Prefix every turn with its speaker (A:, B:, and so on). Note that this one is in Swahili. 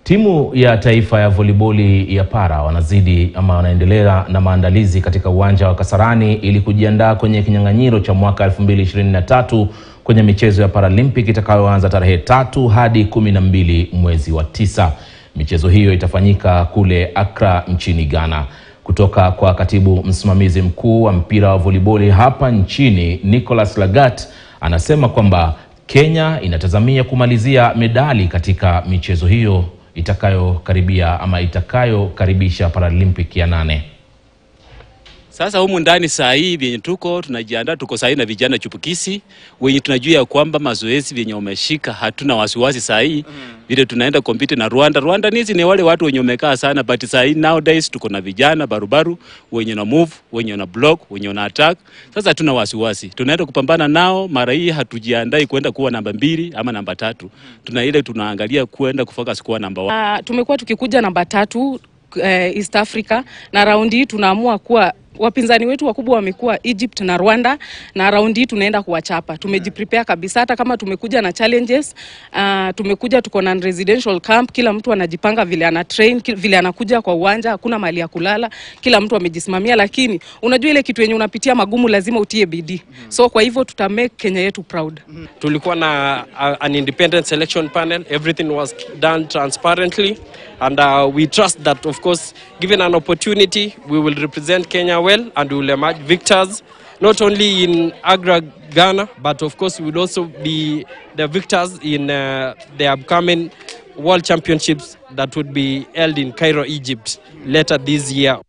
A: Timu ya taifa ya voliboli ya para wanaendelea na maandalizi katika uwanja wa Kasarani ili kujiandaa kwenye kinyang'anyiro cha mwaka 2023 kwenye michezo ya Paralympic itakayoanza tarehe 3 hadi 12 mwezi wa 9. Michezo hiyo itafanyika kule Accra nchini Ghana. Kutoka kwa katibu msimamizi mkuu wa mpira wa voliboli hapa nchini, Nicholas Lagat, anasema kwamba Kenya inatazamia kumalizia medali katika michezo hiyo itakayokaribisha Paralympic ya 8.
B: Sasa humu ndani saa hii vyenye tunajiandaa, tuko saa hii na vijana chupukisi wenye tunajua kwamba mazoezi vyenye umeshika, hatuna wasiwasi saa hii vile tunaenda compete na Rwanda. Rwanda ni wale watu wenye umekaa sana, but saa hii nowadays tuko na vijana barubaru wenye na move, wenye na block, wenye na attack. Sasa hatuna wasiwasi, tunaenda kupambana nao. Mara hii hatujiandai kwenda kuwa namba 2 ama namba 3, tunaangalia kwenda kufocus kuwa namba 1.
C: Tumekuwa tukikuja namba 3 East Africa, na raundi hii tunaamua kuwa wapinzani wetu wakubwa wamekuwa Egypt na Rwanda, na raundi hii tunaenda kuwachapa. Tumejiprepare kabisa, hata kama tumekuja na challenges. Tumekuja tuko na residential camp, kila mtu anajipanga vile ana train, vile anakuja kwa uwanja, hakuna mahali ya kulala, kila mtu amejisimamia. Lakini unajua ile kitu yenye unapitia magumu lazima utie bidii. So kwa hivyo tutamake Kenya yetu proud.
D: Tulikuwa na an independent selection panel. Everything was done transparently, and we trust that, of course, given an opportunity, we will represent Kenya well and we will emerge victors, not only in Accra, Ghana, but of course we will also be the victors in the upcoming World Championships that would be held in Cairo, Egypt later this year.